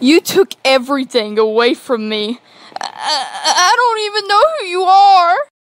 You took everything away from me. I don't even know who you are.